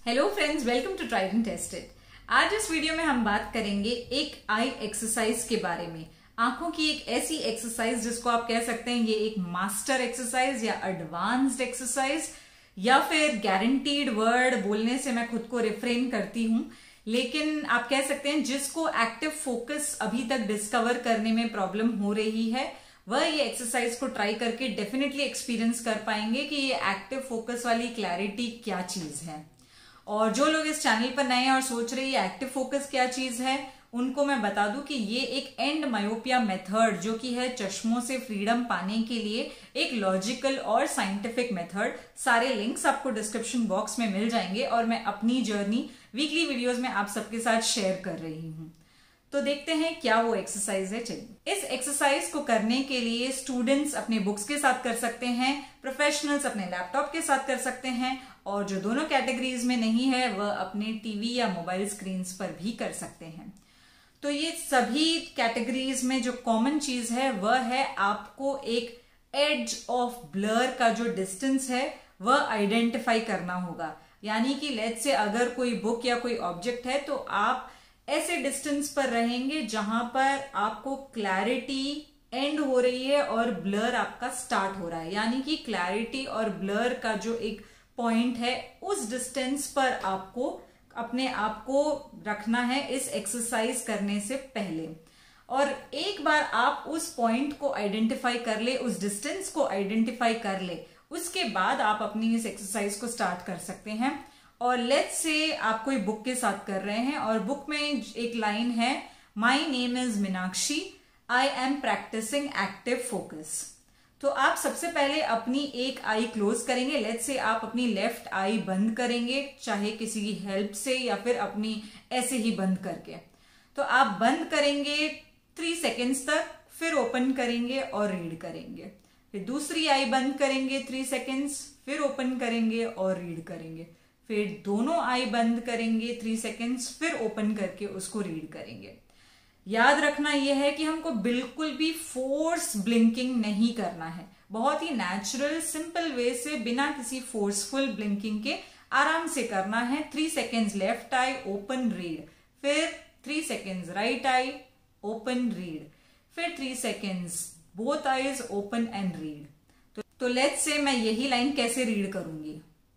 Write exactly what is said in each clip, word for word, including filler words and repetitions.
Hello friends, welcome to tried and tested. आज इस video में हम बात करेंगे एक आई एक्सरसाइज के बारे में। आंखों की एक ऐसी एक्सरसाइज जिसको आप कह सकते हैं ये एक मास्टर एक्सरसाइज या एडवांस्ड एक्सरसाइज, या फिर गारंटीड वर्ड बोलने से मैं खुद को रिफ्रेन करती हूं, लेकिन आप कह सकते हैं जिसको एक्टिव फोकस अभी तक डिस्कवर करने में प्रॉब्लम हो रही है वह ये एक्सरसाइज को ट्राई करके डेफिनेटली एक्सपीरियंस कर पाएंगे कि ये एक्टिव फोकस वाली क्लैरिटी क्या चीज है। और जो लोग इस चैनल पर नए हैं और सोच रहे हैं एक्टिव फोकस क्या चीज है, उनको मैं बता दूं कि ये एक एंड मायोपिया मेथड जो कि है चश्मों से फ्रीडम पाने के लिए एक लॉजिकल और साइंटिफिक मेथड। सारे लिंक्स आपको डिस्क्रिप्शन बॉक्स में मिल जाएंगे और मैं अपनी जर्नी वीकली वीडियोस में आप सबके साथ शेयर कर रही हूं। तो देखते हैं क्या वो एक्सरसाइज है। चलिए, इस एक्सरसाइज को करने के लिए स्टूडेंट्स अपने बुक्स के साथ कर सकते हैं, प्रोफेशनल्स अपने लैपटॉप के साथ कर सकते हैं, और जो दोनों कैटेगरीज में नहीं है वह अपने टीवी या मोबाइल स्क्रीन पर भी कर सकते हैं। तो ये सभी कैटेगरीज में जो कॉमन चीज है वह है आपको एक एज ऑफ ब्लर का जो डिस्टेंस है वह आइडेंटिफाई करना होगा। यानी कि लेट्स से अगर कोई बुक या कोई ऑब्जेक्ट है तो आप ऐसे डिस्टेंस पर रहेंगे जहां पर आपको क्लैरिटी एंड हो रही है और ब्लर आपका स्टार्ट हो रहा है। यानी कि क्लैरिटी और ब्लर का जो एक पॉइंट है उस डिस्टेंस पर आपको अपने आप को रखना है इस एक्सरसाइज करने से पहले। और एक बार आप उस पॉइंट को आइडेंटिफाई कर ले, उस डिस्टेंस को आइडेंटिफाई कर ले, उसके बाद आप अपनी इस एक्सरसाइज को स्टार्ट कर सकते हैं। और लेट्स से आप कोई बुक के साथ कर रहे हैं और बुक में एक लाइन है, my name is Meenakshi, I am practising active focus. तो आप सबसे पहले अपनी एक आई क्लोज करेंगे। लेट्स से आप अपनी लेफ्ट आई बंद करेंगे, चाहे किसी की हेल्प से या फिर अपनी ऐसे ही बंद करके। तो आप बंद करेंगे थ्री सेकेंड्स तक, फिर ओपन करेंगे और रीड करेंगे। फिर दूसरी आई बंद करेंगे थ्री सेकेंड्स, फिर ओपन करेंगे और रीड करेंगे। फिर दोनों आई बंद करेंगे थ्री सेकेंड्स, फिर ओपन करके उसको रीड करेंगे। याद रखना यह है कि हमको बिल्कुल भी फोर्स ब्लिंकिंग नहीं करना है। बहुत ही नेचुरल सिंपल वे से बिना किसी फोर्सफुल ब्लिंकिंग के आराम से करना है। Three seconds left eye open read, फिर three seconds right eye open read, फिर three seconds both eyes open and read. तो, तो लेट्स से मैं यही लाइन कैसे रीड करूंगी।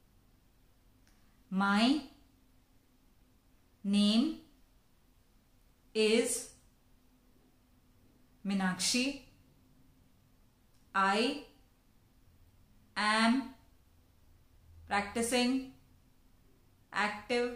My name is Meenakshi, I am practicing active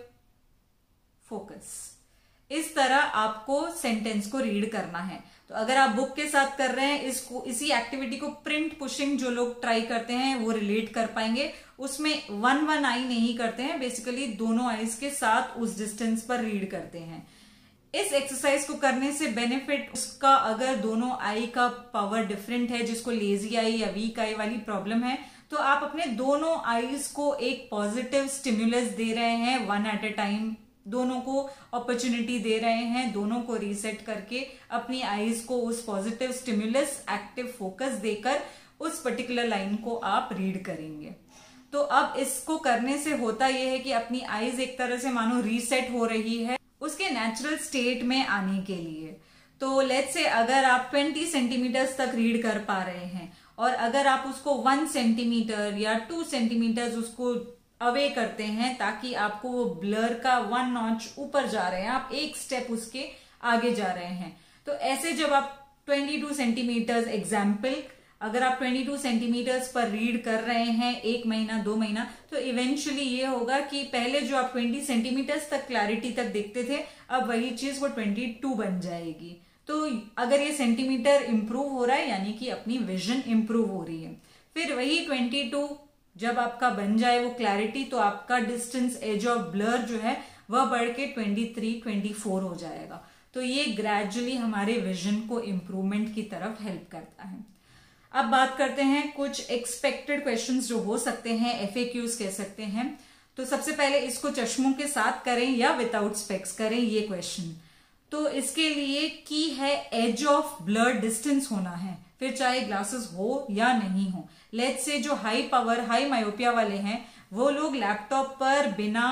focus। इस तरह आपको सेंटेंस को रीड करना है। तो अगर आप बुक के साथ कर रहे हैं, इसको इसी एक्टिविटी को प्रिंट पुशिंग जो लोग ट्राई करते हैं वो रिलेट कर पाएंगे। उसमें वन वन आई नहीं करते हैं, बेसिकली दोनों आईज के साथ उस डिस्टेंस पर रीड करते हैं। इस एक्सरसाइज को करने से बेनिफिट उसका, अगर दोनों आई का पावर डिफरेंट है, जिसको लेजी आई या वीक आई वाली प्रॉब्लम है, तो आप अपने दोनों आईज को एक पॉजिटिव स्टिम्युलस दे रहे हैं वन एट ए टाइम। दोनों को अपॉर्चुनिटी दे रहे हैं, दोनों को रीसेट करके अपनी आईज को उस पॉजिटिव स्टिम्युलस एक्टिव फोकस देकर उस पर्टिकुलर लाइन को आप रीड करेंगे। तो अब इसको करने से होता यह है कि अपनी आईज एक तरह से मानो रीसेट हो रही है उसके नेचुरल स्टेट में आने के लिए। तो लेट्स से अगर आप ट्वेंटी सेंटीमीटर्स तक रीड कर पा रहे हैं और अगर आप उसको वन सेंटीमीटर या टू सेंटीमीटर्स उसको अवे करते हैं ताकि आपको वो ब्लर का वन नॉच ऊपर जा रहे हैं, आप एक स्टेप उसके आगे जा रहे हैं। तो ऐसे जब आप ट्वेंटी टू सेंटीमीटर्स एग्जाम्पल अगर आप बाईस सेंटीमीटर्स पर रीड कर रहे हैं एक महीना दो महीना, तो इवेंचुअली ये होगा कि पहले जो आप बीस सेंटीमीटर्स तक क्लैरिटी तक देखते थे, अब वही चीज वो बाईस बन जाएगी। तो अगर ये सेंटीमीटर इंप्रूव हो रहा है यानी कि अपनी विजन इंप्रूव हो रही है। फिर वही बाईस जब आपका बन जाए वो क्लैरिटी, तो आपका डिस्टेंस एज ऑफ ब्लर जो है वह बढ़ के तेईस चौबीस हो जाएगा। तो ये ग्रेजुअली हमारे विजन को इंप्रूवमेंट की तरफ हेल्प करता है। अब बात करते हैं कुछ एक्सपेक्टेड क्वेश्चंस जो हो सकते हैं, एफएक्यूज कह सकते हैं। तो सबसे पहले इसको चश्मों के साथ करें या विदाउट स्पेक्स करें, ये क्वेश्चन। तो इसके लिए की है एज ऑफ ब्लर डिस्टेंस होना है, फिर चाहे ग्लासेस हो या नहीं हो। लेट्स से जो हाई पावर हाई मायोपिया वाले हैं वो लोग लैपटॉप पर बिना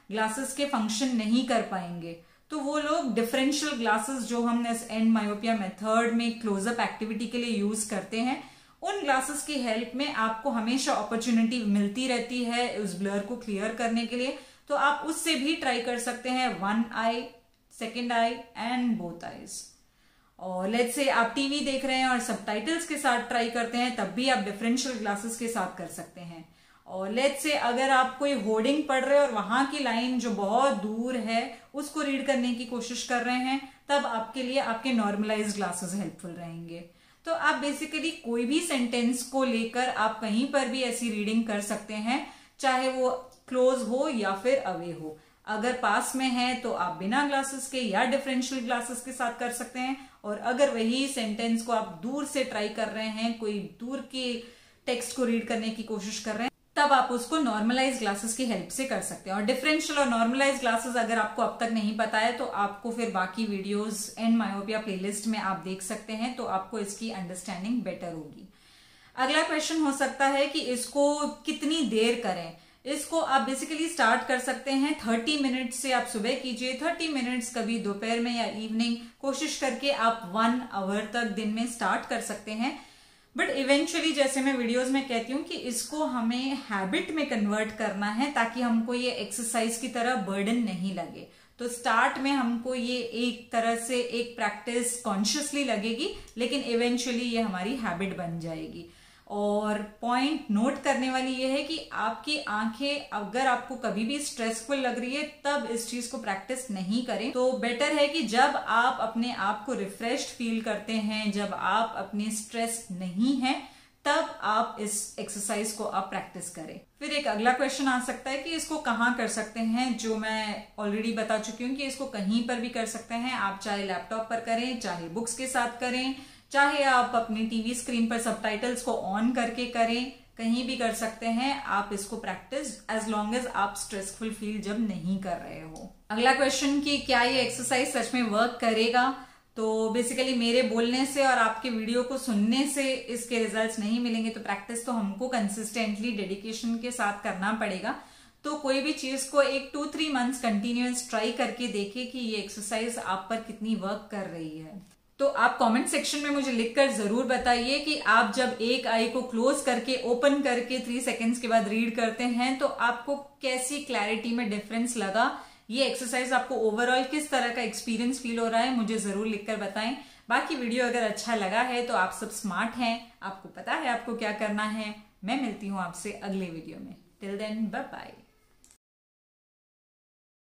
ग्लासेस के फंक्शन नहीं कर पाएंगे, तो वो लोग डिफरेंशियल ग्लासेस जो हम एंड मायोपिया मेथड में क्लोजअप एक्टिविटी के लिए यूज करते हैं, उन ग्लासेस की हेल्प में आपको हमेशा अपॉर्चुनिटी मिलती रहती है उस ब्लर को क्लियर करने के लिए। तो आप उससे भी ट्राई कर सकते हैं, one eye, second eye and both eyes. और लेट्स से आप टीवी देख रहे हैं और सबटाइटल्स के साथ ट्राई करते हैं, तब भी आप डिफरेंशियल ग्लासेस के साथ कर सकते हैं। और लेट्स से अगर आप कोई होर्डिंग पढ़ रहे हैं और वहां की लाइन जो बहुत दूर है उसको रीड करने की कोशिश कर रहे हैं, तब आपके लिए आपके नॉर्मलाइज्ड ग्लासेस हेल्पफुल रहेंगे। तो आप बेसिकली कोई भी सेंटेंस को लेकर आप कहीं पर भी ऐसी रीडिंग कर सकते हैं, चाहे वो क्लोज हो या फिर अवे हो। अगर पास में है तो आप बिना ग्लासेस के या डिफरेंशियल ग्लासेस के साथ कर सकते हैं, और अगर वही सेंटेंस को आप दूर से ट्राई कर रहे हैं, कोई दूर के टेक्स्ट को रीड करने की कोशिश कर रहे हैं, तब आप उसको नॉर्मलाइज ग्लासेस की हेल्प से कर सकते हैं। और डिफरेंशियल और नॉर्मलाइज ग्लासेस अगर आपको अब तक नहीं पता है तो आपको फिर बाकी वीडियोस एंड मायोपिया प्लेलिस्ट में आप देख सकते हैं, तो आपको इसकी अंडरस्टैंडिंग बेटर होगी। अगला क्वेश्चन हो सकता है कि इसको कितनी देर करें। इसको आप बेसिकली स्टार्ट कर सकते हैं थर्टी मिनट्स से। आप सुबह कीजिए थर्टी मिनट्स, कभी दोपहर में या इवनिंग, कोशिश करके आप वन आवर तक दिन में स्टार्ट कर सकते हैं। बट इवेंचुअली जैसे मैं वीडियोस में कहती हूँ कि इसको हमें हैबिट में कन्वर्ट करना है, ताकि हमको ये एक्सरसाइज की तरह बर्डन नहीं लगे। तो स्टार्ट में हमको ये एक तरह से एक प्रैक्टिस कॉन्शियसली लगेगी, लेकिन इवेंचुअली ये हमारी हैबिट बन जाएगी। और पॉइंट नोट करने वाली ये है कि आपकी आंखें अगर आपको कभी भी स्ट्रेसफुल लग रही है, तब इस चीज को प्रैक्टिस नहीं करें। तो बेटर है कि जब आप अपने आप को रिफ्रेश्ड फील करते हैं, जब आप अपने स्ट्रेस नहीं हैं, तब आप इस एक्सरसाइज को आप प्रैक्टिस करें। फिर एक अगला क्वेश्चन आ सकता है कि इसको कहाँ कर सकते हैं, जो मैं ऑलरेडी बता चुकी हूँ कि इसको कहीं पर भी कर सकते हैं। आप चाहे लैपटॉप पर करें, चाहे बुक्स के साथ करें, चाहे आप अपनी टीवी स्क्रीन पर सबटाइटल्स को ऑन करके करें, कहीं भी कर सकते हैं आप इसको प्रैक्टिस, एज लॉन्ग एज आप स्ट्रेसफुल फील जब नहीं कर रहे हो। अगला क्वेश्चन कि क्या ये एक्सरसाइज सच में वर्क करेगा। तो बेसिकली मेरे बोलने से और आपके वीडियो को सुनने से इसके रिजल्ट्स नहीं मिलेंगे, तो प्रैक्टिस तो हमको कंसिस्टेंटली डेडिकेशन के साथ करना पड़ेगा। तो कोई भी चीज को एक two three months continuous try करके देखे कि ये एक्सरसाइज आप पर कितनी वर्क कर रही है। तो आप कमेंट सेक्शन में मुझे लिखकर जरूर बताइए कि आप जब एक आई को क्लोज करके ओपन करके थ्री सेकेंड्स के बाद रीड करते हैं तो आपको कैसी क्लैरिटी में डिफरेंस लगा। ये एक्सरसाइज आपको ओवरऑल किस तरह का एक्सपीरियंस फील हो रहा है, मुझे जरूर लिखकर बताएं। बाकी वीडियो अगर अच्छा लगा है तो आप सब स्मार्ट हैं, आपको पता है आपको क्या करना है। मैं मिलती हूँ आपसे अगले वीडियो में। Till then bye bye.